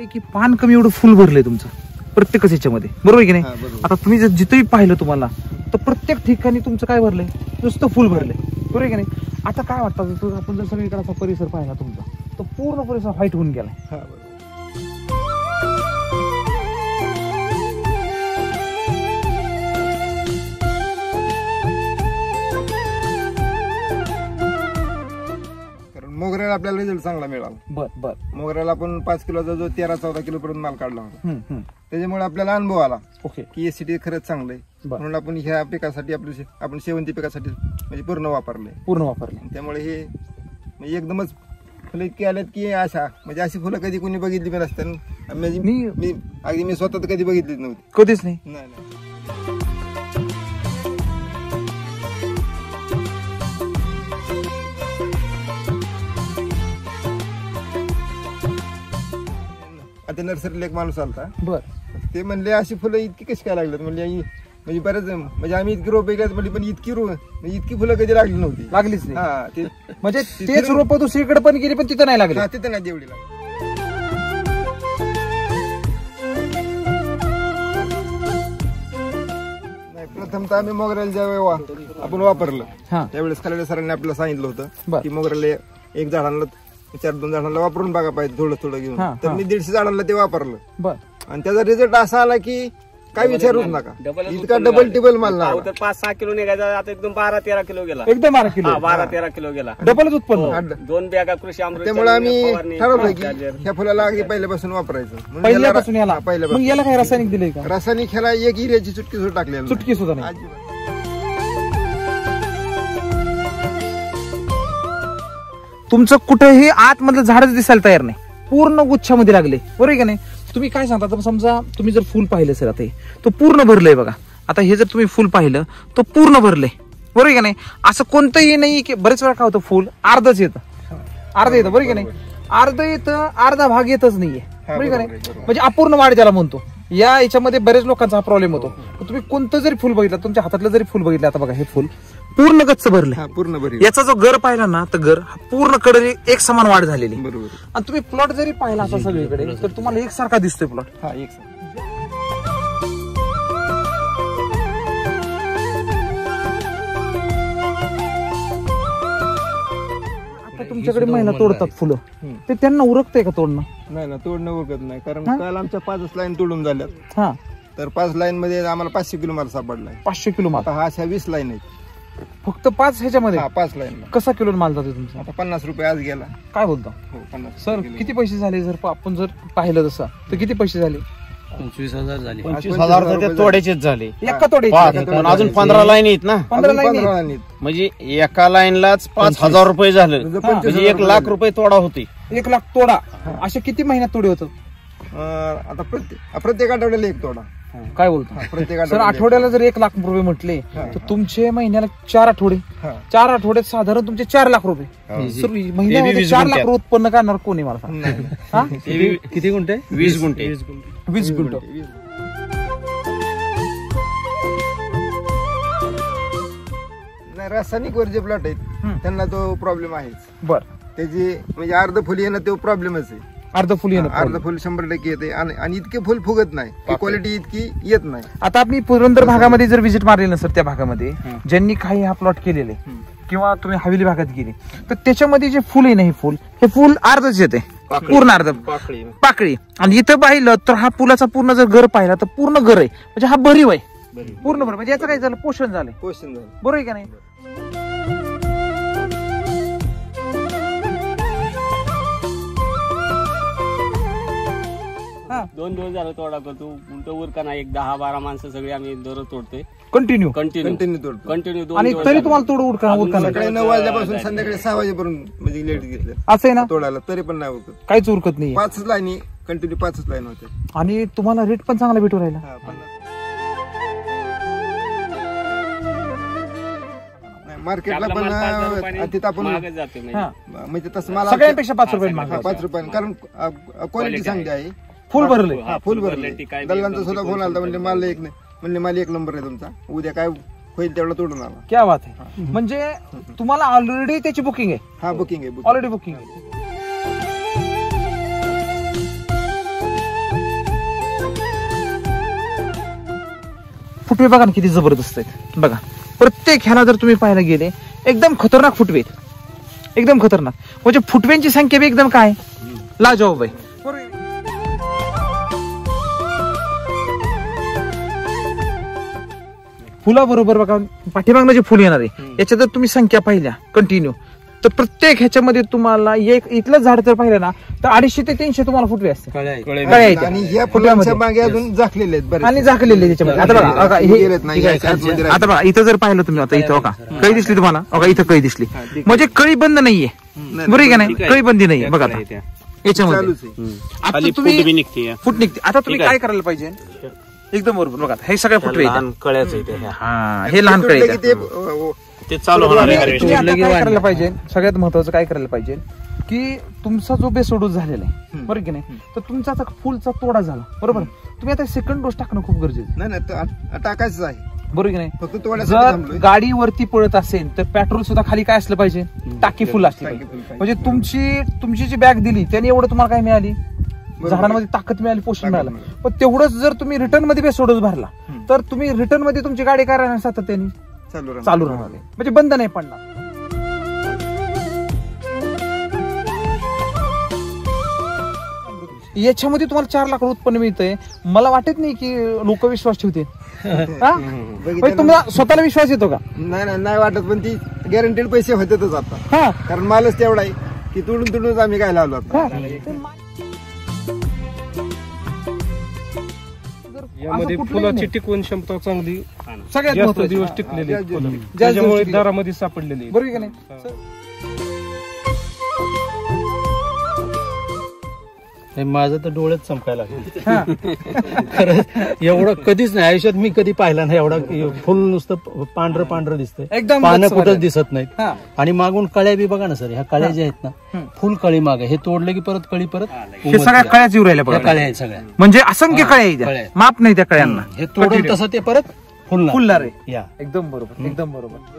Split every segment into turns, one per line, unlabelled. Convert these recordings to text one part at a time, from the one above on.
की पान कमी एवढं फुल भरलंय तुमचं प्रत्येकच ह्याच्यामध्ये, बरोबर आहे की नाही? आता तुम्ही जर जिथेही पाहिलं तुम्हाला तर प्रत्येक ठिकाणी तुमचं काय भरलंय, नुसतं फुल भरलंय, बरोबर आहे की नाही? आता काय वाटतं आपण जर सगळीकडे परिसर पाहिला तुमचा तर पूर्ण परिसर व्हाईट होऊन गेलाय.
मोगऱ्याला आपल्याला रिझल्ट चांगला मिळाला.
बर
मोगऱ्याला आपण 5 किलोचा जो 13-14 किलो पर्यंत माल काढला होता. त्याच्यामुळे आपल्याला अनुभव आला की एसीटी खरंच चांगलं आहे, म्हणून आपण ह्या पिकासाठी आपण शेवंती पिकासाठी म्हणजे पूर्ण वापरले. त्यामुळे हे म्हणजे एकदमच फुलं इतकी आलेत की म्हणजे अशी फुलं कधी कोणी बघितली पण नसतात. मी स्वतः तर कधी बघितलीच नव्हती,
कधीच नाही.
आता नर्सरीला एक माणूस आलता,
बर
ते म्हणले अशी फुलं इतकी कशी काय लागल्यात म्हणले. म्हणजे बरेच म्हणजे आम्ही इतकी रोप ऐकल्यात म्हणली, पण इतकी फुलं कधी लागली नव्हती,
लागलीच नाही. म्हणजे तेच रोप दुसरीकडे पण गेली पण तिथं नाही लागली,
तिथं नाही तेवढी लागली. प्रथमतः आम्ही मोगऱ्याला ज्यावेळी आपण वापरलं त्यावेळेस खाली सरांनी आपल्याला सांगितलं होतं की मोगऱ्याला एक झाडांना 4-2 झाडांना वापरून बघा पाहिजे थोडं घेऊन. तर मी 150 झाडांना ते वापरलं आणि त्याचा रिझल्ट असा आला की काय विचारूच नका, इतका डबल टिबल माल लागला.
5-6 किलो निघायचा, आता एकदम 12-13 किलो गेला.
एकदम
12-13 किलो गेला,
डबलच उत्पन्न.
2 बॅगा कृषी अमृत.
त्यामुळे आम्ही ठरवलं की ह्या फुलाला अगदी पहिल्यापासून वापरायचं.
पहिल्यापासून याला काय रासायनिक दिलंय का?
रासायनिक ह्याला एक युरियाची चुटकी सुद्धा टाकली,
चुटकी सुद्धा नाही. तुमचं कुठेही आतमधलं झाडच दिसायला तयार नाही, पूर्ण गुच्छामध्ये लागले, बरोबर आहे का नाही? तुम्ही काय सांगता, तर समजा तुम्ही जर फुल पाहिलं सर आता तो पूर्ण भरलंय बघा. आता हे जर तुम्ही फुल पाहिलं तो पूर्ण भरलंय, बरोबर आहे का नाही? असं कोणतंही नाही की बरेच वेळा काय होतं फुल अर्धच येतं, बरोबर आहे का नाही? अर्ध येतं, अर्धा भाग येतच नाहीये, बरोबर का नाही? म्हणजे अपूर्ण वाढ ज्याला म्हणतो. या याच्यामध्ये बरेच लोकांचा हा प्रॉब्लेम होतो. तुम्ही कोणतं जरी फुल बघितलं, तुमच्या हातातलं जरी फुल बघितलं, आता बघा हे फुल पूर्ण गच्च भरलंय, पूर्ण भरलं. याचा जो गर पाहिला ना तर गर पूर्ण कडे एक समान वाढ झालेली, बरोबर. आणि तुम्ही प्लॉट जरी पाहिला असा सगळीकडे तर तुम्हाला एकसारखा दिसतोय प्लॉट. आता तुमच्याकडे महिला तोडतात फुलं, ते त्यांना उरकतंय का तोडणं?
नाही ना, तोडणं उरकत नाही, कारण काल आमच्या 5 लाईन तोडून झाल्यात. तर 5 लाईन मध्ये आम्हाला 500 किलो माल सापडलाय.
500 किलो माल.
हा अशा 20 लाईन आहेत
फक्त 5 ह्याच्यामध्ये.
5 लाईन.
कसा किलो माल जातो तुमचा?
आता 50 रुपये आज गेला.
काय बोलता? सर किती पैसे झाले जर आपण जर पाहिलं तसं तर किती पैसे झाले?
25,000 झाले.
25,000 तोड्याचेच झाले.
एका तोड्याचे
अजून 15 लाईन आहेत ना,
15 लाईन.
म्हणजे एका लाईनलाच 5,000 रुपये झालं, म्हणजे 1 लाख रुपये तोडा होते.
1 लाख तोडा. अशा किती महिन्यात तोडे होतं?
आता प्रत्येक आठवड्याला 1 तोडा.
काय बोलतो सर? आठवड्याला जर 1 लाख रुपये म्हटले तर तुमचे महिन्याला 4 आठवडे, 4 आठवड्यात साधारण तुमचे 4 लाख रुपये. सर महिन्यामध्ये 4 लाख उत्पन्न करणार कोणी मला सांग?
किती गुंठे? 20 गुंठे.
20 गुंठ.
नाही, रासायनिक वर जे प्लॉट आहेत त्यांना तो प्रॉब्लेम आहेच.
बर.
त्याची म्हणजे अर्ध फुल येणं तो प्रॉब्लेमच आहे.
अर्ध फुल येणं,
अर्ध फुल 100% येते आणि इतके फुल फुगत नाही, क्वालिटी इतकी येत नाही.
आता आपण पुरंदर भागामध्ये जर व्हिजिट मारली ना सर, त्या भागामध्ये ज्यांनी काही हा प्लॉट केलेले किंवा तुम्ही हवेली भागात गेले तर त्याच्यामध्ये जे फुल आहे ना, हे फुल अर्धच येते, पूर्ण अर्ध पाकळी. आणि इथं पाहिलं तर हा फुलाचा पूर्ण जर घर पाहिला तर पूर्ण घर आहे, म्हणजे हा भरीव आहे, पूर्ण भरीव. म्हणजे याचं काय झालं? पोषण झालं, बरोबर आहे का नाही?
दोन दिवस झालं तोडा करतो, उलट उरका नाही. 10-12 माणसं सगळी आम्ही दररोज तोडतोय,
कंटिन्यू.
आणि
तरी तुम्हाला तोड उरका?
सकाळी 9 वाजल्यापासून संध्याकाळी 6 वाजेपर्यंत म्हणजे लेट घेतलं
असं आहे ना
तोडायला, तरी पण नाही उरकत,
काहीच उरकत नाही.
5 लाईनी कंटिन्यू 5 लाईन होते.
आणि तुम्हाला रेट पण चांगला भेटू राहिला.
मार्केटला पण तिथं आपण म्हणजे तसं मला
सगळ्यांपेक्षा 5 रुपये
5 रुपये, कारण क्वालिटी चांगली आहे.
फुल भरले,
फुल भरले. दलालांचा सुद्धा फोन आला, म्हणजे माल 1 नंबर आहे तुमचा, उद्या काय होईल तेवढा तोडून आला.
क्या बात आहे. म्हणजे तुम्हाला ऑलरेडी त्याची बुकिंग आहे?
हा, बुकिंग आहे,
ऑलरेडी बुकिंग आहे. फुटवे बघा ना किती जबरदस्त आहेत बघा. प्रत्येक ह्याला जर तुम्ही पाहायला गेले एकदम खतरनाक फुटवे आहेत, एकदम खतरनाक. म्हणजे फुटव्यांची संख्या बी एकदम काय लाजवाब आहे. फुलाबरोबर बघा पाठीमागनं जे फुल येणार आहे याच्या जर तुम्ही संख्या पाहिल्या कंटिन्यू तर प्रत्येक ह्याच्यामध्ये तुम्हाला एक इथलं झाड जर पाहिलं ना तर 250 ते 300 तुम्हाला फुटवे असते कळ्या आहेत.
आणि ह्या फुलांच्या मागे अजून झाकलेले आहेत बरेच.
आणि झाकलेले त्याच्यामध्ये. आता बघा आता बघा इथं जर पाहिलं तुम्ही आता इथं बघा कळी दिसली तुम्हाला, बघा इथं कळी दिसली म्हणजे कळी बंद नाहीये बरोबर का नाही, कळी बंदी नाहीये बघा आता याच्यामध्ये. आता तुम्ही फुट निघते. आता तुम्ही काय करायला पाहिजे एकदम बरोबर बघा हे सगळ्या फुटवे
कळ्याच
हा हे लहान कळे
ते चालू होणार आहे.
काय करायला पाहिजे सगळ्यात महत्वाचं काय करायला पाहिजे की तुमचा जो बेस डोस झालेला आहे बरोबर की नाही तर तुमचा आता फुलचा तोडा झाला बरोबर, तुम्ही आता सेकंड डोस टाकणं खूप गरजेचं
नाही टाकायचंच आहे
बरोबर की नाही.
फक्त तोड्यासाठी
जर
थांबलोय.
गाडीवरती पळत असेल तर पेट्रोल सुद्धा खाली काय असलं पाहिजे टाकी फुल असली पाहिजे. म्हणजे तुमची जी बॅग दिली त्याने एवढं तुम्हाला काय मिळाली झाडांमध्ये ताकद मिळाली, पोषण मिळालं. पण तेवढंच जर तुम्ही रिटर्न मध्ये बेस डोस भरला तर तुम्ही रिटर्न मध्ये तुमची गाडी काय राहणार सातत्याने चालू राहणार आहे म्हणजे बंद नाही पडणार. याच्यामध्ये तुम्हाला 4 लाख उत्पन्न मिळतंय. मला वाटत नाही की लोक विश्वास ठेवतील. तुम्हाला स्वतःला विश्वास येतो का?
नाही वाटत, पण ती गॅरंटेड पैसे होतेच आता.
हा
कारण मालच तेवढा आहे की तुडून आम्ही काय लावलो आता.
यामध्ये फुलाची टिकवून क्षमता चांगली,
सगळ्यात
जास्त
महत्त्वाचं.
दिवस टिकलेली आहेत फुलं.
जास्त
त्याच्यामुळे
दिवस
दारामध्ये सापडलेली
बरोबर का नाही.
माझं तर डोळ्यात चमकायला लागलं. खरंच एवढं कधीच नाही आयुष्यात मी कधी पाहिला नाही एवढा फुल नुसतं पांढरं दिसतंय,
एकदम
पानं
गच्च
कुठंच दिसत नाहीत.
हा.
आणि मागून कळ्या बी बघा ना सर, ह्या कळ्या ज्या आहेत ना फुल कळी मागे, हे तोडले की परत कळी परत
हे सगळ्या कळ्याच येऊ राहिल्या
ह्या
बघा.
कळ्या आहेत सगळ्या,
म्हणजे असंख्य कळ्या आहेत
कळ्या
त्या.
आहेत.
माप नाही त्या कळ्यांना.
हे तोडून तसं ते परत
फुलणार आहे.
या
एकदम बरोबर, एकदम बरोबर.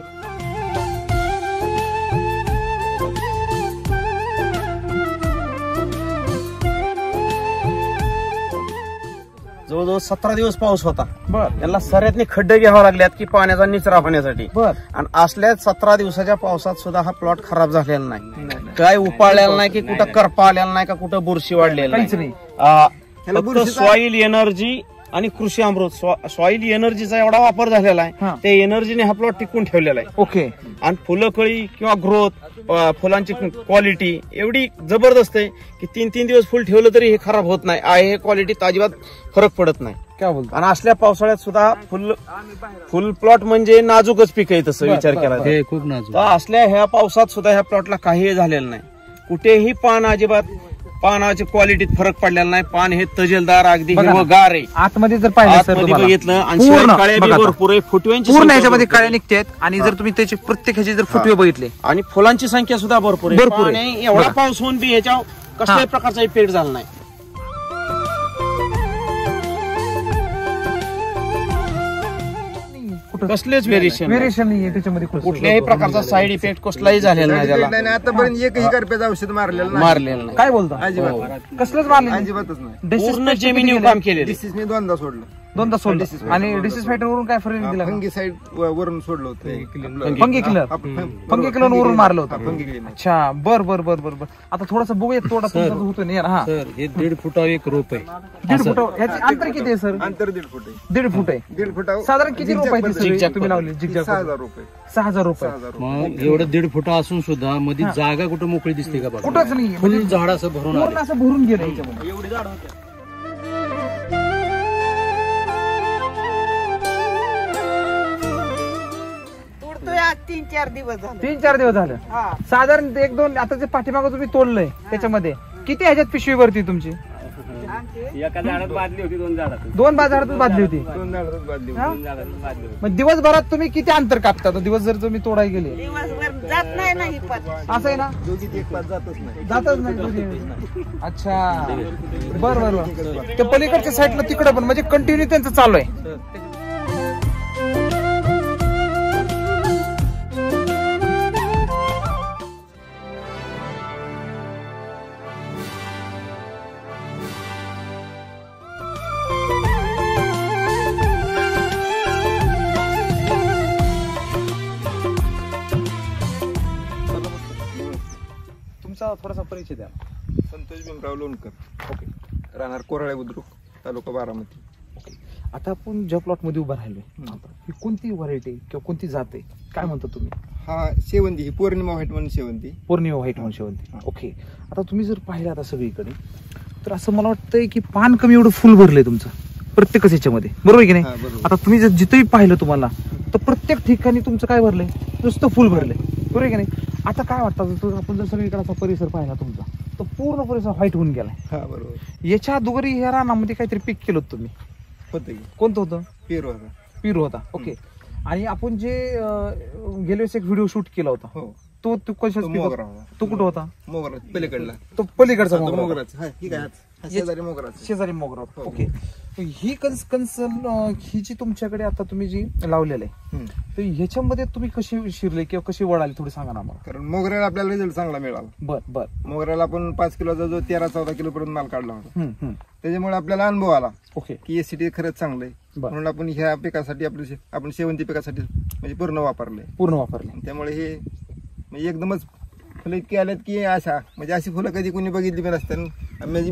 जवळजवळ 17 दिवस पाऊस होता.
बर
त्यांना सऱ्यातनी खड्डे घ्यावे लागल्यात की पाण्याचा निचरा होण्यासाठी.
बर
आणि असल्या 17 दिवसाच्या पावसात सुद्धा हा प्लॉट खराब झालेला नाही, काय उपाळलेला नाही की कुठं करपा आलेला नाही का कुठं बुरशी वाढलेला
काहीच नाही.
फक्त सॉइल एनर्जी आणि कृषी अमृत सॉइल एनर्जीचा एवढा वापर झालेला
हा.
आहे, त्या एनर्जीने हा प्लॉट टिकून ठेवलेला आहे.
ओके.
आणि फुलं कळी किंवा ग्रोथ फुलांची क्वालिटी एवढी जबरदस्त आहे की 3-3 दिवस फुल ठेवलं तरी हे खराब होत नाही आहे. हे क्वालिटी अजिबात फरक पडत नाही.
काय बोलतो.
आणि असल्या पावसाळ्यात सुद्धा फुल प्लॉट म्हणजे नाजूकच पीक आहे तसं विचार केला तर.
हे खूप नाजूक.
तर असल्या ह्या पावसात सुद्धा ह्या प्लॉटला काहीही झालेलं नाही. कुठेही पान अजिबात पानाच्या क्वालिटीत फरक पडलेला नाही. पान हे तजेलदार अगदी
बघा ना.
हिरवंगार आहे.
आतमध्ये जर पाहिलं सर
आतमध्ये
तुम्हाला
बघितलं आणि
पूर्ण
शिवाय कळ्या बी
बघा आता.
भरपूर आहे. फुटव्यांची
पूर्ण
संख्या
ह्याच्यामध्ये
भरपूर
कळ्या
आहे.
निघतात आणि जर तुम्ही त्याचे प्रत्येक ह्याचे जर फुटवे बघितले
आणि फुलांची संख्या सुद्धा भरपूर आहे.
भरपूर आहे.
पाणी एवढा
बघा.
पाऊस होऊन बी ह्याच्या कसल्याही प्रकारचा इफेक्ट झाला नाही. कसलेच व्हेरिएशन
व्हेरिएशन नाहीये त्याच्यामध्ये
कुठल्याही प्रकारचा साईड इफेक्ट कसलाही झालेला नाही त्याला.
नाही आतापर्यंत एकही करप्याचं औषध मारलेलं नाही.
मारलेलं नाही.
काय बोलतो.
अजिबात
कसलंच मारले
अजिबातच नाही.
पूर्ण जमिनीवर काम केलेलं.
डिसीजने 2दा सोडलं.
2दा सोडलं आणि डिसीज फायटर वरून काय फरक दिला.
फंगी साईड वरून सोडलं होतं.
फंगी किलर फंगी किलर वरून मारलं होतं.
Fungi cleaner.
अच्छा बर बर बर बर बर. आता थोडासा बघूया तोडा तुमचा जो होतो ना. हा
सर हे 1.5 फुटावर एक रोप आहे.
1.5 फुट. ह्याचे अंतर किती आहे सर.
अंतर 1.5 फूट आहे.
1.5 फूट आहे.
1.5 फुटावर
साधारण किती रुपये तुम्ही लावले.
6,000 रुपये.
6,000 रुपये.
6,000 रुपये.
मग एवढं 1.5 फुट असून सुद्धा मध्ये जागा कुठं मोकळी दिसते का बघा.
कुठंच नाही.
फुल झाड असं भरून
पूर्ण
आले.
असं भरून गेलं याच्यामध्ये.
तोडतोय आज 3-4 दिवस झाले.
3-4 दिवस झाले.
हा.
साधारण 1-2 आता जे पाठीमागं तुम्ही तोडलंय त्याच्यामध्ये किती ह्याच्यात पिशवी भरती तुमची.
एका झाडात बादली होती, 2 झाडात
2 बाजारातच बादली होती.
2 झाडातच बादली होती.
हा?
2 झाडातून बादली होती.
मग दिवसभरात तुम्ही किती अंतर कापता. दिवस जर तुम्ही तोडाय गेले
दिवसभर जात नाही ना ही पाच.
असं आहे ना.
दोघीत एक पाच जातच नाही.
जातच नाही दोघी. अच्छा बर बर बर. त्या पलीकडच्या साईडला तिकडे पण म्हणजे कंटिन्यू त्यांचं चालू आहे. परिचय द्या.
संतोष भीमराव लोणकर,
ओके
राहणार कोराळे बुद्रुक, तालुका बारामती.
ओके. आता आपण ज्या प्लॉट मध्ये उभा राहिलोय ही कोणती व्हरायटी किंवा कोणती जाते काय म्हणता तुम्ही?
हा शेवंती, ही पौर्णिमा व्हाईट म्हणून शेवंती.
पौर्णिमा व्हाईट म्हणून शेवंती. ओके. आता तुम्ही जर पाहिलं आता सगळीकडे तर असं मला वाटतंय की पान कमी एवढं फुल भरलंय तुमचं प्रत्येकच ह्याच्यामध्ये, बरोबर आहे की
हा,
नाही?
बरोबर.
आता तुम्ही जर जिथेही पाहिलं तुम्हाला तर प्रत्येक ठिकाणी तुमचं काय भरलंय, नुसतं फुल भरलंय, बरोबर आहे की नाही? आता काय वाटतं जर आपण जर सगळीकडचा परिसर पाहिला तुमचा तर पूर्ण परिसर व्हाईट होऊन गेलाय.
हा बरोबर.
याच्या अगोदर ह्या रानामध्ये काहीतरी पीक केलं होतं तुम्ही,
होतं की
कोणतं होतं?
पेरू होता.
पेरू होता. ओके. आणि आपण जे गेल्या वेळेस एक व्हिडिओ शूट केला होता
हो,
तो कशाच
तो
पीक
मोगरा
होता?
होता.
तो कुठं होता?
मोगरा पलीकडला,
तो पलीकडचा
तो
मोगरा होता.
मोगराच. हा ठीक आहे, हा शेजारी मोगराच.
शेजारी मोगरा होता.
हो.
ओके. ही ही जी तुमच्याकडे आता तुम्ही जी लावलेलं आहे
हम्म.
तर ह्याच्यामध्ये तुम्ही कशी शिरले किंवा कशी वळाली थोडी सांगा ना आम्हाला.
कारण मोगऱ्याला आपल्याला रिझल्ट चांगला मिळाला.
बर बर.
मोगऱ्याला आपण 5 किलोचा जो 13-14 किलो पर्यंत माल काढला होता.
हम्म.
त्याच्यामुळे आपल्याला अनुभव आला
ओके.
की एसीटी खरंच चांगलं आहे.
बर.
म्हणून आपण ह्या पिकासाठी आपण शेवंती पिकासाठी म्हणजे पूर्ण वापरलंय.
पूर्ण वापरले.
त्यामुळे हे म्हणजे एकदमच फुलं इतकी आलेत की अशा म्हणजे अशी फुलं कधी कोणी बघितली पण नसतात. म्हणजे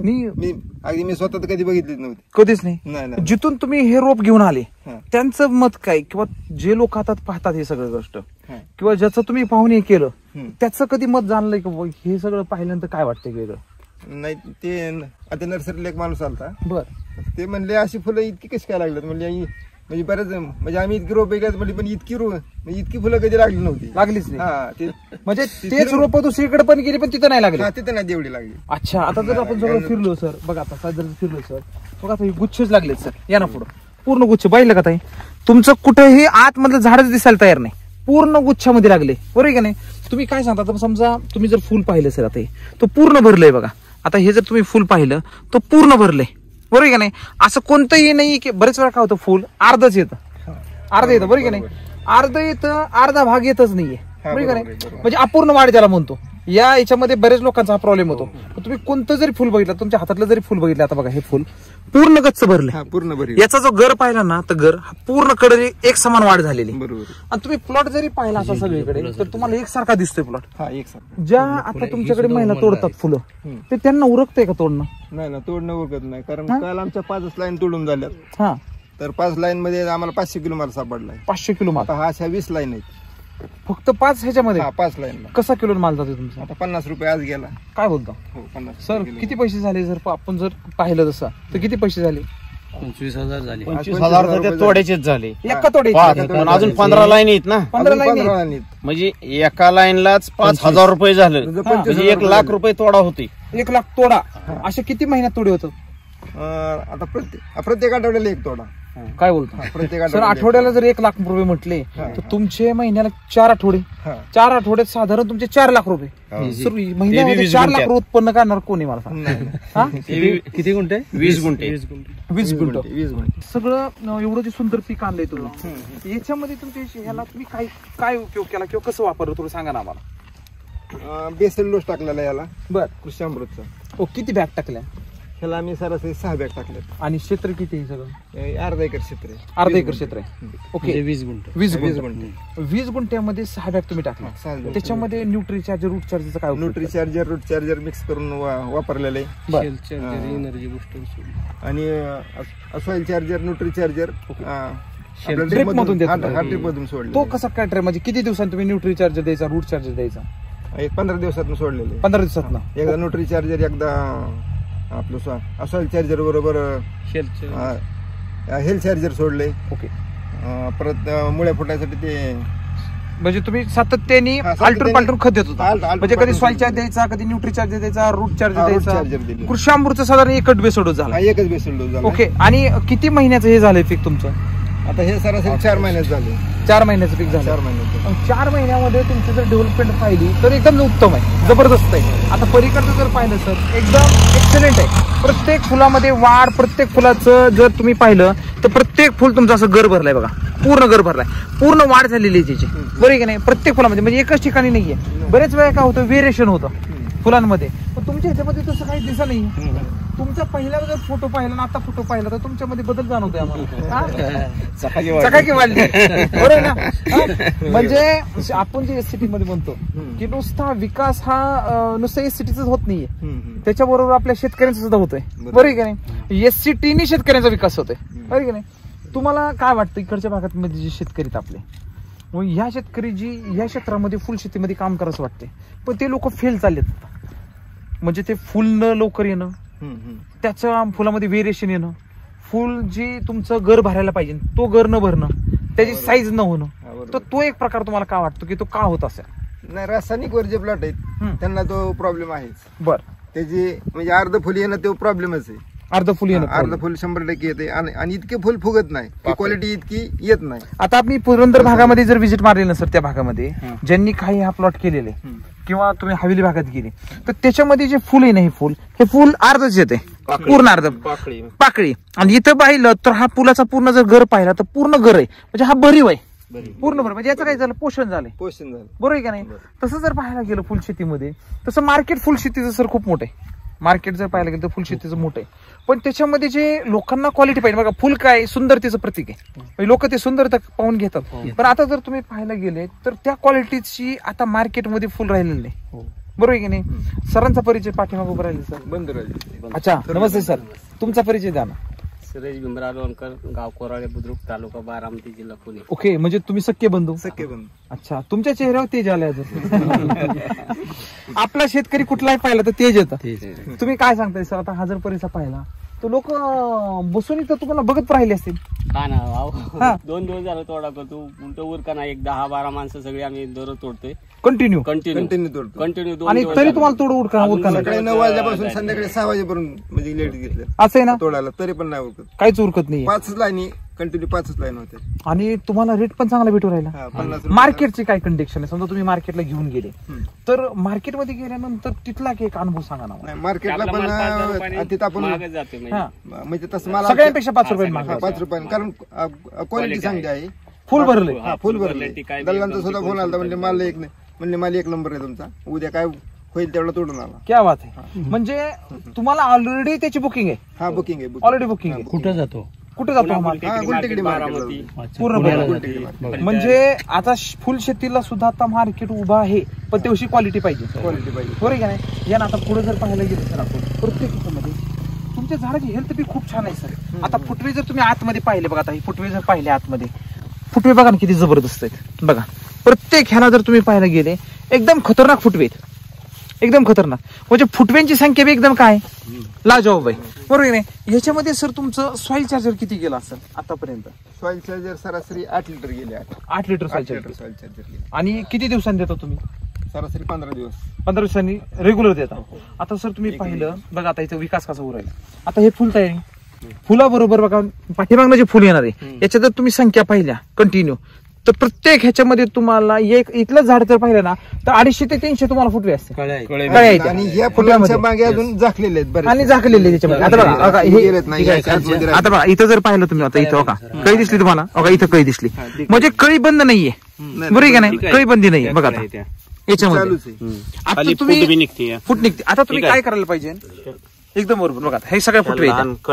मी स्वतः तर कधी बघितलीच नव्हती.
कधीच नाही.
नाही.
जिथून तुम्ही हे रोप घेऊन आले
हा.
त्यांचं मत काय किंवा जे लोक हातात पाहतात हे सगळं गोष्ट
हा.
किंवा ज्याचं तुम्ही पाहुणे केलं
हम्म.
त्याचं कधी मत जाणलंय की बुवा हे सगळं पाहिल्यानंतर काय वाटतंय वेगळं?
नाही ते आता नर्सरीला एक माणूस आलता,
बर.
ते म्हणले अशी फुलं इतकी कशी काय लागल्यात म्हणजे म्हणजे बरेच म्हणजे आम्ही इतकी रोप ऐकत म्हणली पण इतकी फुलं कधी लागली नव्हती.
लागलीच नाही.
हा ते
म्हणजे तेच रोप दुसरीकडे पण गेली पण तिथं नाही लागली.
हा, तिथं नाही जेवढी लागली.
अच्छा. आता जर आपण सगळं फिरलो सर, बघा आता जर फिरलो सर, बघा आता हे गुच्छच लागलेत सर. या ना पुढं पूर्ण गुच्छ पाहिलं का ताई? तुमचं कुठेही आतमधलं झाडच दिसायला तयार नाही, पूर्ण गुच्छामध्ये लागले, बरोबर आहे का नाही? तुम्ही काय सांगता आता समजा तुम्ही जर फुल पाहिलं सर आता तो पूर्ण भरलंय बघा. आता हे जर तुम्ही फुल पाहिलं तो पूर्ण भरलंय, बरोबर आहे का नाही? असं कोणतंही नाही की बरेच वेळा काय होतं फुल अर्धच येतं, बरोबर आहे का नाही? अर्ध येतं, अर्धा भाग येतच नाहीये, बरोबर आहे का नाही? म्हणजे अपूर्ण वाढ त्याला म्हणतो. या याच्यामध्ये बरेच लोकांचा हा प्रॉब्लेम होतो. तुम्ही कोणतं जरी फुल बघितलं, तुमच्या हातातलं जरी फुल बघितलं, आता बघा हे फुल पूर्ण गच्च भरलंय.
हा पूर्ण भरली.
याचा जो गर पाहिला ना तर गर हा पूर्ण कडे एक समान वाढ झालेली.
बरोबर.
आणि तुम्ही प्लॉट जरी पाहिला असा सगळीकडे तर तुम्हाला एकसारखा दिसतोय प्लॉट.
हा एक साथ.
ज्या आता तुमच्याकडे महिला तोडतात फुलं ते त्यांना उरकतंय का तोडणं?
नाही ना, तोडणं उरकत नाही. कारण काल आमच्या 5 लाईन तोडून झाल्यात.
हा.
तर 5 लाईन मध्ये आम्हाला 500 किलो माल सापडलाय.
500 किलो माल.
आता हा अशा 20 लाईन आहेत.
फक्त 5 ह्याच्यामध्ये?
हा 5 लाईनला.
कसा किलो माल जातो तुमचा?
आता 50 रुपये आज गेला.
काय बोलता
हो 50
सर? किती पैसे झाले जर आपण जर पाहिलं तसं तर किती पैसे झाले?
25,000 झाले.
25,000 तर ते तोड्याचेच झाले.
एका तोडे
पण अजून 15 लाईन आहेत ना,
15 लाईन
15 लाईन आहेत.
म्हणजे एका लाईनलाच 5,000 रुपये झालं, म्हणजे 1 लाख रुपये तोडा होते.
1 लाख तोडा. असे किती महिन्यात तोडे होतं?
आता प्रत्येक आठवड्याला एक तोडा.
काय बोलतो
प्रत्येक
सर? आठवड्याला जर 1 लाख रुपये म्हटले तर तुमचे महिन्याला 4 आठवडे, 4 आठवड्यात साधारण तुमचे 4 लाख रुपये. सर महिन्यामध्ये 4 लाख रुपये उत्पन्न करणार कोणी मला सांग?
किती गुंठे?
20 गुंठे.
20 गुंठ.
20 गुंठे.
सगळं एवढं जे सुंदर पीक आणलंय तुम्ही, याच्यामध्ये तुमच्या ह्याला तुम्ही काय उपयोग केला किंवा कसं वापरलं थोडं सांगा ना आम्हाला.
बेसल डोस टाकलेला याला
बर.
कृषी अमृतचा.
किती बॅग टाकल्या?
ह्याला आम्ही सरासरी 6 बॅग टाकल्यात.
आणि क्षेत्र किती आहे सगळं?
अर्धा एकर क्षेत्र आहे.
अर्धा एकर क्षेत्र आहे. ओके.
20 गुंठे.
20
20
गुंठे. 20 गुंठ्यामध्ये 6 बॅग तुम्ही टाकला.
6 बॅग.
त्याच्यामध्ये न्यूट्री चार्जर, रूट चार्जरचा काय उपयोग
nutri charger, root charger mix करून वापरलेलं आहे.
बरं.
Shell charger, energy booster.
आणि soil charger, nutri charger
drip मधून देतो.
ड्रिप मधून सोडले.
तो कसा काय ट्रे म्हणजे किती दिवसांनी तुम्ही न्यूट्री चार्जर द्यायचा, रूट चार्जर द्यायचा?
एक 15 दिवसातून सोडलेले.
15 दिवसात ना?
एकदा न्यूट्री चार्जर, एकदा आपलं सॉइल चार्जर बरोबर
शेल चार्जर.
हेल्थ चार्जर सोडले.
ओके.
परत मुळ्या फुटायसाठी ते
म्हणजे तुम्ही सातत्याने आल्टर पाल्टर खत देत होता. म्हणजे कधी सॉइल चार्जर द्यायचा, कधी न्यूट्री चार्जर द्यायचा, रूट चार्जर द्यायचा. कृषी अमृतचा साधारण एकच बेसल डोस झाला.
एकच बेसल डोस झाला.
ओके. आणि किती महिन्याचं हे झालंय पीक तुमचं?
आता हे सरासरी 4 महिन्यात झाले.
4 महिन्याचं पीक झालं.
4 महिन्यात.
4 महिन्यामध्ये तुमची जर डेव्हलपमेंट पाहिली तर एकदम उत्तम आहे, जबरदस्त आहे. आता पलीकडचं जर पाहिलं सर एकदम एक्सलेंट आहे. प्रत्येक फुलामध्ये वाढ, प्रत्येक फुलाचं जर तुम्ही पाहिलं तर प्रत्येक फुल तुमचं असं गर भरलाय बघा, पूर्ण गर भरलाय, पूर्ण वाढ झालेली आहे त्याची, बरोबर आहे की नाही? प्रत्येक फुलामध्ये म्हणजे एकच ठिकाणी नाहीये. बरेच वेळा काय होतं व्हेरिएशन होतं फुलांमध्ये, पण तुमच्या ह्याच्यामध्ये तसं काही दिसत नाही. तुमचा पहिला जर फोटो पाहिला ना आता फोटो पाहिला तर तुमच्यामध्ये बदल जाणवतोय आम्हाला. चकाकी वाढली बरोबर ना. म्हणजे आपण जे एससीटी मध्ये म्हणतो की नुसता विकास हा नुसता एससीटीच होत नाहीये, त्याच्याबरोबर आपल्या शेतकऱ्यांचा सुद्धा होतोय. बरोबर आहे का नाही. एससीटीने शेतकऱ्यांचा विकास होतोय. बरोबर की नाही. तुम्हाला काय वाटतं इकडच्या भागात मध्ये जे शेतकरी आहेत आपले, मग ह्या शेतकरी जी या क्षेत्रामध्ये फुल शेतीमध्ये काम करायचं वाटते पण ते लोक फेल चाललेत. म्हणजे ते फुल न लवकर येणं, त्याच्या फुलामध्ये व्हेरिएशन येणं, फुल जी तुमचं घर भरायला पाहिजे तो घर न भरणं, त्याची साईज न होणं, तर तो एक प्रकार तुम्हाला काय वाटतो की तो का होत असेल.
नाही, रासायनिक वर जे प्लॉट आहेत त्यांना तो प्रॉब्लेम आहेच.
बर,
त्याची म्हणजे अर्ध फुल येणं तो प्रॉब्लेमच आहे.
अर्ध फुल येणं,
अर्ध फुल 100% येते आणि इतके फुल फुगत नाही, क्वालिटी इतकी येत नाही.
आता आम्ही पुरंदर भागामध्ये जर व्हिजिट मारली ना सर, त्या भागामध्ये ज्यांनी काही हा प्लॉट केलेले किंवा तुम्ही हवेली भागात गेले तर त्याच्यामध्ये जे फुल आहे ना, हे फुल अर्धच येते, पूर्ण अर्ध पाकळी. आणि इथं पाहिलं तर हा फुलाचा पूर्ण जर घर पाहिला तर पूर्ण घर आहे, म्हणजे हा भरीव आहे, पूर्ण भर. म्हणजे याचं काय झालं, पोषण झालं. बरोबर आहे का नाही. तसं जर पाहायला गेलं फुल शेतीमध्ये, तसं मार्केट फुल शेतीचं सर खूप मोठं आहे. मार्केट जर पाहायला गेलं तर फुल शेतीचं मोठं आहे, पण त्याच्यामध्ये जे लोकांना क्वालिटी पाहिजे बघा. फुल काय सुंदरतेचं प्रतीक आहे, लोक ते सुंदरता पाहून घेतात. पण आता जर तुम्ही पाहायला गेले तर त्या क्वालिटीची आता मार्केटमध्ये फुल राहिलेलं नाही. बरोबर आहे की नाही. सरांचा परिचय पाठीमागं उभं राहिले सर.
बंद राहिले.
अच्छा, नमस्ते सर, तुमचा परिचय द्या ना.
सुरेश भीमराव लोणकर, गाव कोराळे, बुद्रुक, तालुका बारामती, जिल्हा पुणे.
ओके, म्हणजे तुम्ही सख्खे बंधू.
अच्छा,
तुमच्या चेहऱ्यावर तेज आलंय अजून. आपला शेतकरी कुठलाही पाहिला तर तेज येतं. तुम्ही काय सांगताय सर, आता हा जर परिसर पाहिला तर लोक बसून इथं तुम्हाला बघत राहिले असतील.
हा ना, 2 दिवस झालं तोडा करतो, उलट उरका ना, एक 10-12 माणसं सगळी आम्ही दररोज तोडतोय
कंटिन्यू.
तोडतो
कंटिन्यू.
आणि तरी तुम्हाला तोड उरका
सकाळी 9 वाजल्यापासून संध्याकाळी 6 वाजेपर्यंत म्हणजे लेट घेतलं
असं आहे ना,
तोडायला, तरी पण नाही उरकत.
काहीच उरकत नाही.
5 लाईनी कंटिन्यू 5 लाईन होते.
आणि तुम्हाला रेट पण चांगला भेटू राहिला.
50 रुपये.
मार्केटची काय कंडिशन आहे, समजा तुम्ही मार्केटला घेऊन गेले तर मार्केटमध्ये गेल्यानंतर तिथला एक अनुभव सांगा ना.
नाही, मार्केटला पण तिथं आपण
मागच जाते
म्हणजे तसं मला
सगळ्यांपेक्षा 5 रुपये महाग.
5 रुपये, कारण क्वालिटी चांगली आहे.
फुल भरले.
फुल भरले. दलालांचा सुद्धा फोन आला म्हणजे माल एक नंबर आहे तुमचा, उद्या काय होईल तेवढा तोडून आला.
क्या बात आहे. म्हणजे तुम्हाला ऑलरेडी त्याची बुकिंग आहे.
हा, बुकिंग आहे.
ऑलरेडी बुकिंग आहे.
कुठं जातो?
कुठे जातो हा माल?
गुलटेकडी
बारामती.
पूर्ण. म्हणजे आता फुल शेतीला सुद्धा आता मार्केट उभा आहे, पण तेवढी क्वालिटी पाहिजे. बरोबर आहे का नाही. यानं आता पुढे जर पाहायला गेलं सर आपण प्रत्येक मध्ये तुमच्या झाडाची हेल्थ बी खूप छान आहे सर. आता फुटवे जर तुम्ही आतमध्ये पाहिले बघा, आता हे फुटवे जर पाहिले आतमध्ये, फुटवे बघा ना किती जबरदस्त आहेत बघा. प्रत्येक ह्याला जर तुम्ही पाहायला गेले एकदम खतरनाक फुटवे आहेत, एकदम खतरनाक. म्हणजे फुटव्यांची संख्या बी एकदम काय लाजवाब आहे. बरोबर नाही. याच्यामध्ये सर तुमचं सॉइल चार्जर किती गेला असेल आतापर्यंत?
सॉइल चार्जर सरासरी 8 लिटर गेले.
8 लिटर सॉइल चार्जर. आणि किती दिवसांनी देता तुम्ही?
सरासरी 15 दिवस.
15 दिवसांनी रेग्युलर देता. आता सर तुम्ही पाहिलं बघा, आता इथं विकास कसा उरायला. आता हे फुल तयारी, फुलाबरोबर बघा पाठीमागनं जे फुल येणार आहे याच्या जर तुम्ही संख्या पाहिल्या कंटिन्यू तर प्रत्येक ह्याच्यामध्ये तुम्हाला एक इथलं झाड जर पाहिलं ना तर 250 ते 300 तुम्हाला फुटवे असते.
आणि या फुलांच्या मागे अजून झाकलेले आहेत
आणि झाकलेले त्याच्यामध्ये. आता बघा हे, आता बघा इथं जर पाहिलं तुम्ही, आता इथं बघा कळी दिसली तुम्हाला, बघा इथं कळी दिसली, म्हणजे कळी बंद नाहीये. बरोबर का नाही. कळी बंदी नाहीये बघा आता याच्यामध्ये. आता तुम्ही फुट निघते. आता तुम्ही काय करायला पाहिजे, एकदम बरोबर बघा हे सगळ्या फुटवे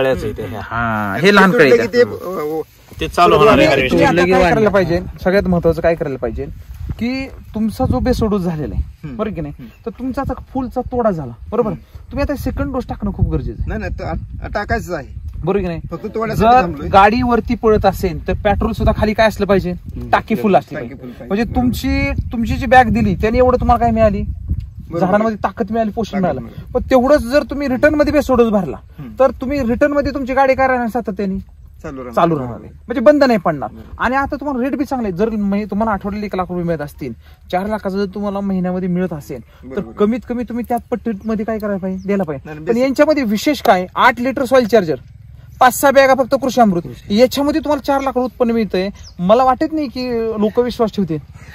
हा हे लहान कळे
ते चालू होणार आहे.
काय करायला पाहिजे, सगळ्यात महत्वाचं काय करायला पाहिजे की तुमचा जो बेस डोस झालेला आहे बरोबर की नाही, तर तुमचा आता फुलचा तोडा झाला बरोबर, तुम्ही आता सेकंड डोस टाकणं खूप गरजेचं आहे.
नाही टाकायचं आहे
बरोबर की नाही.
फक्त
जर गाडी वरती पळत असेल तर पेट्रोल सुद्धा खाली काय असलं पाहिजे, टाकी फुल असली पाहिजे. म्हणजे तुमची जी बॅग दिली त्याने एवढं तुम्हाला काय मिळाली, झाडांमध्ये ताकद मिळाली, पोषण मिळालं. पण तेवढंच जर तुम्ही रिटर्न मध्ये बेस डोस भरला तर तुम्ही रिटर्न मध्ये तुमची गाडी काय राहणार सातत्याने चालू राहणार, म्हणजे बंद नाही पडणार. आणि आता तुम्हाला रेट बी चांगले, जर तुम्हाला आठवड्याला 1 लाख रुपये मिळत असतील, 4 लाखाचं जर तुम्हाला महिन्यामध्ये मिळत असेल तर कमीत कमी तुम्ही त्याच पट्टीमध्ये काय करायला पाहिजे, द्यायला पाहिजे. पण यांच्यामध्ये विशेष काय, 8 लिटर सॉइल चार्जर, 5-6 बॅगा फक्त कृषी अमृत, याच्यामध्ये तुम्हाला 4 लाख उत्पन्न मिळतंय. मला वाटत नाही की लोक विश्वास ठेवतील.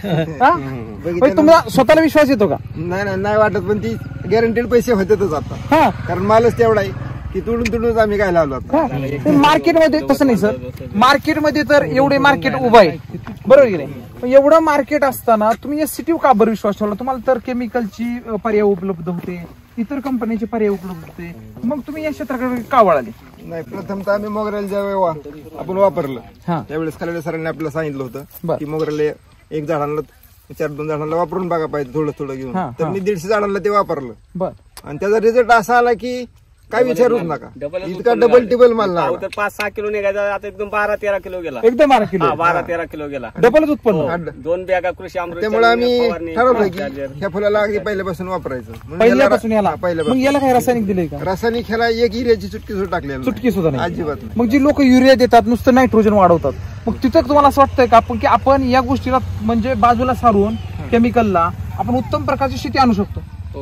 तुम्हाला स्वतःला विश्वास येतो का?
नाही वाटत, पण ती गॅरंटेड पैसे होतेच आता, कारण मालच तेवढा आहे की तुडून आम्ही काय लावलो.
मार्केटमध्ये तसं नाही सर, मार्केटमध्ये तर एवढे मार्केट उभं आहे बरोबर की नाही. एवढं मार्केट असताना तुम्ही एससीटी का बरं विश्वास ठेवला? तुम्हाला तर केमिकलची पर्याय उपलब्ध होते, इतर कंपन्यांचे पर्याय उपलब्ध होते, मग तुम्ही या क्षेत्राकडे का वळाले?
नाही, प्रथमतः आम्ही मोगऱ्याला ज्यावेळी आपण वापरलं
हा.
त्यावेळेस खलाडे सरांनी आपल्याला सांगितलं
बर.
होतं की मोगऱ्याला एक झाडांना 4-2 झाडांना वापरून बघा पाहिजे थोडं थोडं घेऊन.
हा,
तर
हा.
मी 150 झाडांना ते वापरलं
बर.
आणि त्याचा रिझल्ट असा आला की काय विचारूच नका,
डबल
इतका डबल टिबल माल
अहो,
लागला.
तर 5-6 किलो निघायचा, आता एकदम 12-13 किलो गेला.
एकदम 12 किलो
12-13 किलो गेला.
डबलच उत्पन्न.
2 बॅगा कृषी अमृत
त्यामुळे आम्ही ठरवलं की ह्या फुलाला अगदी पहिल्यापासून वापरायचं. म्हणून
पहिल्यापासून याला मग
पहिल्यापासून
याला काय रासायनिक दिलंय का?
रासायनिक ह्याला एक युरियाची चुटकी सुद्धा टाकलेली नाही.
चुटकी सुद्धा नाही.
अजिबात नाही.
मग जी लोक युरिया देतात नुसतं नायट्रोजन वाढवतात, मग तिथं तुम्हाला असं वाटतंय का आपण की आपण या गोष्टीला म्हणजे बाजूला सारून केमिकलला आपण उत्तम प्रकारची शेती आणू शकतो?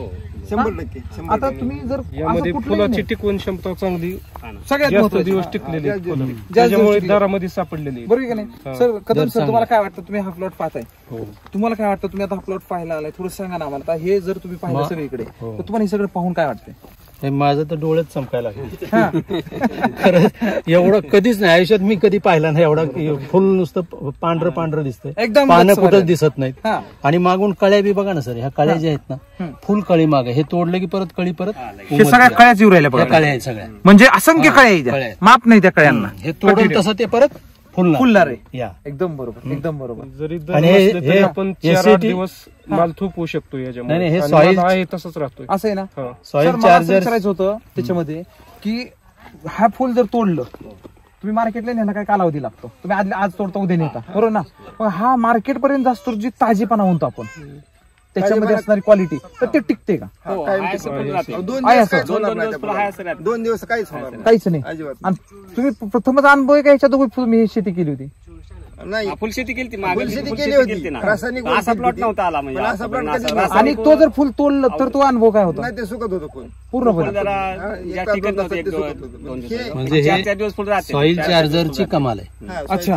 100%.
आता तुम्ही जर
यामध्ये
असं कुठलंही
फुलाची
नाही,
टिकवण क्षमता चांगली,
सगळ्यात
जास्त
महत्त्वाची.
दिवस टिकलेली आहेत फुलं.
जास्त
त्याच्यामुळे
दिवस
दरामध्ये सापडलेली
बरोबर की नाही सर? कदम सर, तुम्हाला काय वाटतं? तुम्ही हा प्लॉट पाहताय,
हो.
तुम्हाला काय वाटतं? तुम्ही आता हा प्लॉट पाहायला आलाय, थोडं सांगा ना आम्हाला. आता हे जर तुम्ही पाहिलं सगळीकडे
हो.
तर तुम्हाला हे सगळं पाहून काय वाटतंय?
हे माझं तर डोळेच चमकायला लागले.
हा.
खरंच एवढं कधीच नाही आयुष्यात मी कधी पाहिला नाही एवढा फुल नुसतं पांढरं पांढरं दिसतंय,
एकदम
पानं
गच्च
कुठंच
भरलं.
दिसत नाहीत.
हा.
आणि मागून कळ्या बी बघा ना सर, ह्या कळ्या ज्या आहेत ना फुल कळी मागे, हे तोडलं की परत कळी परत
हे सगळ्या कळ्याच येऊ राहिल्या
ह्या
बघा,
कळ्या आहेत सगळ्या.
म्हणजे असंख्य कळ्या आहेत
कळ्या
त्या.
आहेत.
माप नाही त्या कळ्यांना.
हे तोडून तसं ते परत
फुलणार आहे.
या
एकदम बरोबर, एकदम बरोबर.
जरी दर
आणि हे-
नसले तरी
हे-
आपण
हे
4-8
SCT
दिवस माल थोपवू शकतो
नाही, नाही,
याच्यामुळे.
हे
आणि
soil-
माल आहे तसंच राहतोय.
असं आहे ना
हा.
सॉइल
सर, मला असं
चार्जर
विचारायचं होतं त्याच्यामध्ये की हा फुल जर तोडलं, तुम्ही मार्केटला न्यायला काय कालावधी लागतो? तुम्ही आज तोडता उद्या नेता, बरोबर ना? मग हा मार्केट पर्यंत जास्त जी ताजीपणा म्हणतो आपण, त्याच्यामध्ये असणारी क्वालिटी, तर ते टिकते का?
हो,
कायम
आहे
टिकून
सगळं
राहते.
राहते.
2
आहे
दिवस
असं.
काहीच होणार
2
नाही
दिवस
त्या
फुलं आहे
फुलाला.
सर.
2 दिवस काहीच होणार नाही.
काहीच नाही.
अजिबात
आणि तुम्ही प्रथमच अनुभव आहे का ह्याच्या दोघी तुम्ही ही शेती केली होती?
नाही.
फुल शेती केली
फुलशेती केली होती. रासायनिक
असा
गोष्टी
प्लॉट
होती.
नव्हता आला म्हणजे
पण असा
आतापर्यंत
plot कधीच
असा
नव्हता.
आणि तो जर फुल तोडलं तर तो अनुभव काय होता?
नाही, ते सुकत होतं फुल.
पूर्णपणे
जरा
हा,
या
एका
टिकत
दोन
नव्हते
तासात ते सुकत होतं.
2
हे-
दिवस.
म्हणजे हे
4 दिवस फुल राहते.
सॉइल
4
चार्जरची कमाल आहे.
हा,
अच्छा.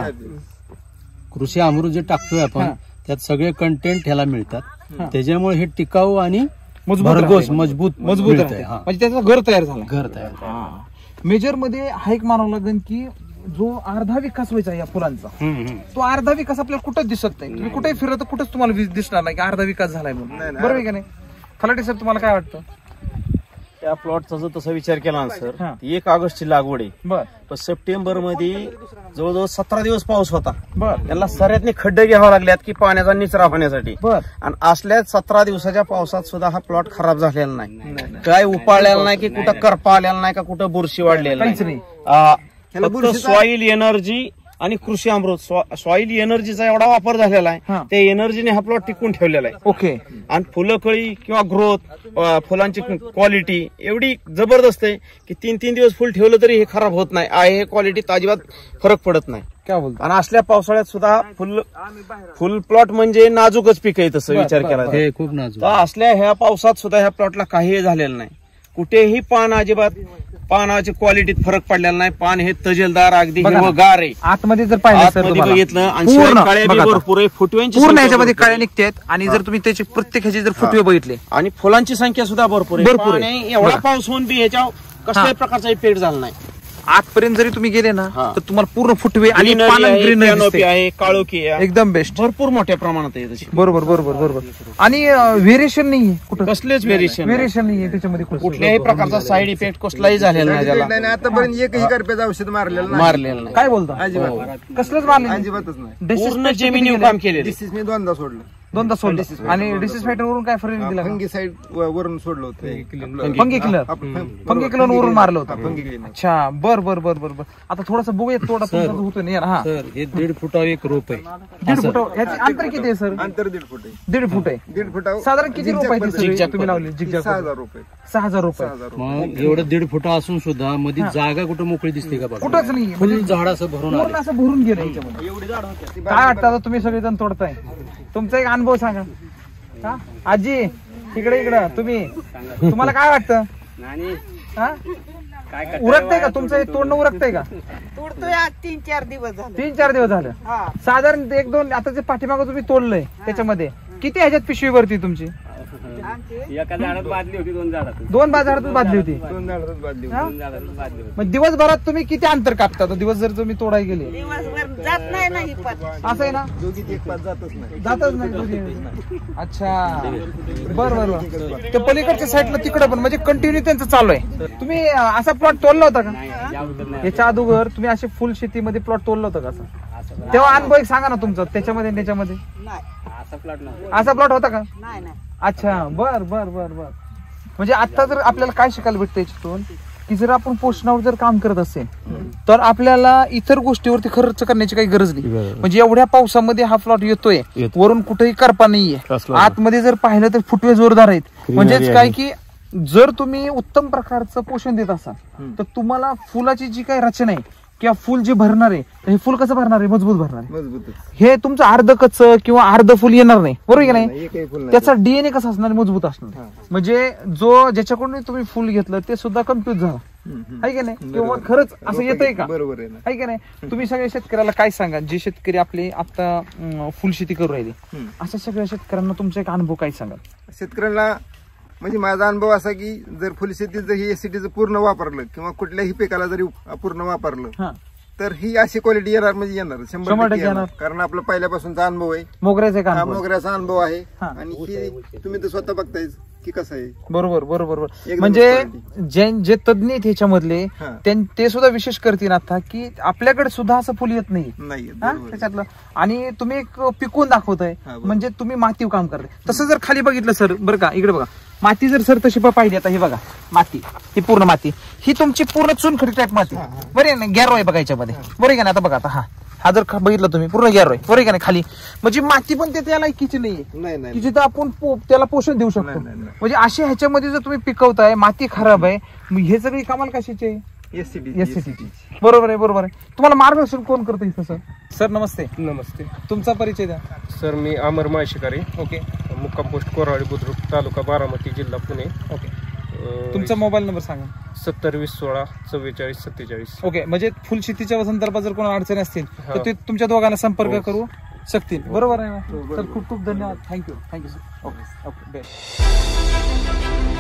कृषी अमृत जे टाकतोय आपण
हा.
त्यात सगळे कंटेंट ह्याला मिळतात, त्याच्यामुळे हे टिकाऊ आणि
मजबूत
भरघोस
राहते.
मजबूत
मजबूत
मिळतंय.
राहते.
हा.
म्हणजे त्याचं घर तयार झालं.
घर तयार.
मेजर मध्ये हा एक मानावं लागेल की जो अर्धा विकास व्हायचा या फुलांचा, तो अर्धा विकास आपल्याला कुठंच दिसत नाही. तुम्ही कुठेही फिरत कुठंच तुम्हाला दिसणार नाही की अर्धा विकास झालाय म्हणून,
नाही.
बरोबर आहे का नाही? खलाटे सर, तुम्हाला काय वाटतं?
त्या प्लॉटचा जर तसा विचार केला ना सर,
हा.
1 ऑगस्टची लागवड आहे,
बर
पण सप्टेंबर मध्ये जवळजवळ 17 दिवस पाऊस होता.
बर
त्यांना सऱ्यातनी खड्डे घ्यावे लागल्यात की पाण्याचा निचरा होण्यासाठी.
बर
आणि असल्या 17 दिवसाच्या पावसात सुद्धा हा प्लॉट खराब झालेला नाही, काय उपाळलेला नाही की कुठं करपा आलेला नाही का कुठं बुरशी वाढलेली
काहीच
नाही.
ह्याला
फक्त
बुरशीचा-
सॉइल एनर्जी आणि कृषी अमृत, सॉइल एनर्जीचा एवढा वापर झालेला
हा.
आहे, त्या एनर्जीने हा प्लॉट टिकून ठेवलेला आहे.
ओके.
आणि फुलं कळी किंवा ग्रोथ, फुलांची क्वालिटी एवढी जबरदस्त आहे की 3-3 दिवस फुल ठेवलं तरी हे खराब होत नाही. आहे हे क्वालिटी अजिबात फरक पडत नाही.
काय बोलतो?
आणि असल्या पावसाळ्यात सुद्धा फुल प्लॉट म्हणजे नाजूकच पीक आहे तसं विचार केला तर.
हे खूप नाजूक.
तर असल्या ह्या पावसात सुद्धा ह्या प्लॉटला काही झालेलं नाही. कुठेही पान अजिबात पानाची क्वालिटीत फरक पडलेला नाही. पान हे तजेलदार अगदी
बघा ना.
हिरवंगार आहे.
आतमध्ये जर पाहिलं सर
आतमध्ये
तुम्हाला,
बघितलं आणि शिवाय
पूर्ण
कळ्या बी
बघा आता.
भरपूर आहे, फुटव्यांची
पूर्ण
संख्या
ह्याच्यामध्ये
भरपूर आहे.
कळ्या निघतात आणि जर तुम्ही त्याची प्रत्येक ह्याचे जर फुटवे बघितले,
आणि फुलांची संख्या सुद्धा भरपूर आहे.
भरपूर आहे.
पान एवढा
बघा.
पाऊस होऊन बी ह्याच्या कसल्याही प्रकारचा इफेक्ट झाला नाही.
आतपर्यंत जरी तुम्ही गेले ना
हा.
तर तुम्हाला पूर्ण फुटवे आणि
Greenery
पानं
आहे,
ग्रीनरी
canopy
दिसते.
आहे, काळोखी आहे,
एकदम बेस्ट.
भरपूर मोठ्या प्रमाणात आहे त्याची.
बरोबर बरोबर बरोबर. आणि व्हेरिएशन नाहीये कुठं,
कसलेच व्हेरिएशन
व्हेरिएशन नाहीये त्याच्यामध्ये कुठं.
कुठल्याही प्रकारचा साईड इफेक्ट कसलाही झालेला नाही त्याला.
नाही, आतापर्यंत एकही करप्याचं औषध मारलेलं नाही.
मारलेलं नाही.
काय बोलता?
अजिबात
कसलंच मारले
अजिबातच नाही.
पूर्ण जमिनीवर काम केलेलं आहे.
डिसीज मी 2दा सोडलं.
दोनदा सोडलं आणि डिसीज फायटर वरून काय फरक दिला का?
फंगी साईड वरून सोडलं होतं.
फंगी किलर फंगी किलर वरून मारलं होतं.
Fungi cleaner.
अच्छा, बर बर बर बर बर. आता थोडासा बघूया तोडा तुमचा जो होतो ना. हा,
सर हे 1.5 फुटावर एक रोप आहे.
1.5 फुट. ह्याची अंतर किती आहे सर?
अंतर 1.5 फूट आहे.
1.5 फूट आहे.
1.5 फुटावर
साधारण किती
zigzag
रुपये
पद्धतीने
तुम्ही तुम्ही लावले? जिगजॅग
6,000 रुपये.
6,000 रुपये.
6,000 रुपये.
मग एवढं 1.5 फुटा असून सुद्धा मध्ये जागा कुठं मोकळी दिसते का बघा?
कुठंच नाही.
फुल झाड असं भरून आले.
पूर्ण असं भरून गेलं याच्यामध्ये. काय वाटतं आता तुम्ही सगळेजण तोडताय? तुमचा एक अनुभव सांगा. हा? आजी इकडे तुम्हाला काय वाटतं?
आणि
हा?
काय करता
उरकतंय का तुमचं हे तोडणं? उरकतंय का?
तोडतोय आज 3-4 दिवस झाले.
3-4 दिवस झाले. साधारण 1-2 आता जे पाठीमागं तुम्ही तोडलंय त्याच्यामध्ये किती ह्याच्यात पिशवी भरती तुमची?
एका झाडात बादली होती 2 झाडात
2 झाडातच बादली होती.
2 झाडातच बादली होती.
हा?
2 झाडातच बादली होती.
मग दिवसभरात तुम्ही किती अंतर कापता दिवस जर तुम्ही तोडाय गेले?
दिवसभर जात नाही ना ही पात.
असं आहे ना,
दोघीत एक पाच जातच नाही.
जातच नाही दोघी. अच्छा, बरं. ते पलीकडच्या साईडला तिकडे पण म्हणजे कंटिन्यू त्यांचं चालू आहे. तुम्ही असा प्लॉट तोडला होता का
नाही, याबद्दल नाही.
याच्या अगोदर? तुम्ही असे फुल शेतीमध्ये प्लॉट तोडला होता का असं? तेव्हा अनुभव एक सांगा ना तुमचा त्याच्यामध्ये आणि त्याच्यामध्ये.
नाही
असा प्लॉट नव्हता.
असा प्लॉट होता का?
नाही नाही.
अच्छा, बर. म्हणजे आता जर आपल्याला काय शिकायला भेटतं याच्यातून, की जर आपण पोषणावर जर काम करत असेल तर आपल्याला इतर गोष्टीवरती खर्च करण्याची काही गरज नाही. म्हणजे एवढ्या पावसामध्ये हा प्लॉट येतोय, वरून कुठेही करपा नाहीये, आतमध्ये जर पाहिलं तर फुटवे जोरदार आहेत. म्हणजेच काय की जर तुम्ही उत्तम प्रकारचं पोषण देत असाल तर तुम्हाला फुलाची जी काही रचना आहे किंवा फुल जे भरणार आहे, हे फुल कसं भरणार आहे? मजबूत भरणार आहे.
मजबूतच.
हे तुमचं अर्ध कच्च किंवा अर्ध फुल येणार नाही, बरोबर की नाही?
एकही फुल नाही.
त्याचा डीएनए कसा असणार? मजबूत असणार. म्हणजे ज्याच्याकडून तुम्ही फुल घेतलं ते सुद्धा कन्फ्युज झाला, आहे की नाही? किंवा खरंच असं येतंय का,
बरोबर आहे ना.
आहे की नाही? तुम्ही सगळ्या शेतकऱ्याला काय सांगा, जे शेतकरी आपले आता फुल शेती करू राहिले, अशा सगळ्या शेतकऱ्यांना तुमचा एक अनुभव काय सांगाल?
शेतकऱ्यांना म्हणजे माझा अनुभव असा की जर फुलशेतीत जर ही एसीटीचं पूर्ण वापरलं किंवा कुठल्याही पिकाला जरी पूर्ण वापरलं तर ही अशी क्वालिटी येणार म्हणजे येणार 100% येणार. कारण आपला पहिल्यापासूनचा अनुभव आहे,
मोगऱ्याचा एक
हा
अनुभव.
मोगऱ्याचा अनुभव आहे. आणि ही तुम्ही तर स्वतः बघतायच की कसं आहे.
बरोबर.
एकदम
म्हणजे
quality.
जे तज्ञ आहेत ह्याच्यामधले
हा.
ते सुद्धा विशेष करतील आता की आपल्याकडे सुद्धा असं फुल येत नाही
नाही
हा, त्याच्यातलं. आणि तुम्ही एक पिकवून दाखवताय, म्हणजे तुम्ही मातीव काम करताय. तसं जर खाली बघितलं सर, बरं का, इकडे बघा माती जर सर तशी पाहिली, आता हे बघा माती, ही पूर्ण माती, ही तुमची पूर्ण चुनखडी टाईप माती, बरे ना, गॅरो आहे बघा याच्यामध्ये, बरोबर आहे का? आता बघा, आता हा जर बघितलं तुम्ही पूर्ण गॅरो आहे, बरोबर आहे का नाही? खाली म्हणजे माती पण त्याला इकीची नाहीये की जिथं आपण त्याला पोषण देऊ शकतो. म्हणजे अशा ह्याच्यामध्ये जर तुम्ही पिकवताय, माती खराब आहे, हे सगळी कमाल कशाची आहे? एससीटी. बरोबर आहे. तुम्हाला मार्गदर्शन कोण करतं इथं सर? सर नमस्ते.
नमस्ते
तुमचा परिचय द्या.
सर, मी अमर माळशेकारी,
ओके.
मुक्काम पोस्ट कोराडी बुद्रुक, तालुका बारामती, जिल्हा पुणे.
ओके. तुमचा मोबाईल नंबर सांगा.
70 16 44 47.
ओके. म्हणजे फुल शेतीच्या संदर्भात जर कोणा अडचणी असतील तर ते तुमच्या दोघांना संपर्क करू शकतील, बरोबर आहे ना? तर खूप धन्यवाद. Thank you sir. ओके.